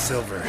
silver.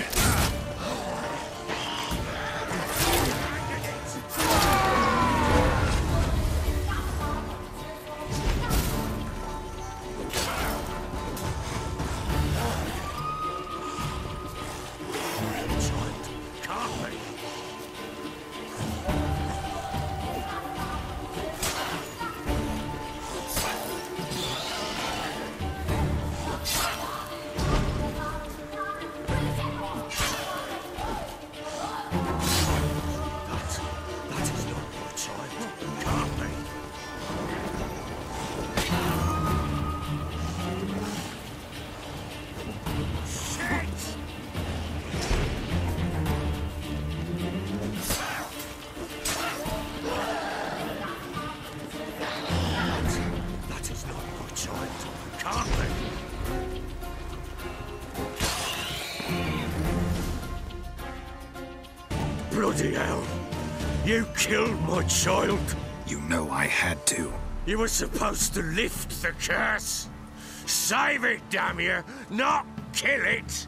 Bloody hell! You killed my child! You know I had to. You were supposed to lift the curse! Save it, damn you! Not kill it!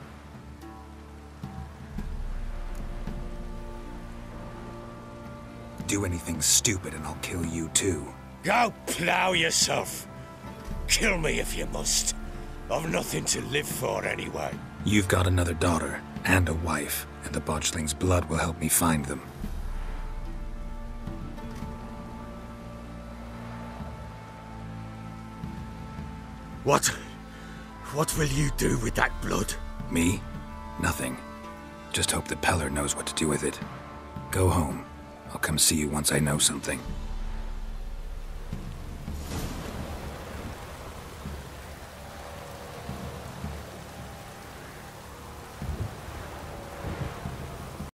Do anything stupid and I'll kill you too. Go plough yourself! Kill me if you must. I've nothing to live for anyway. You've got another daughter and a wife, and the botchling's blood will help me find them. What will you do with that blood? Me? Nothing. Just hope the Peller knows what to do with it. Go home. I'll come see you once I know something.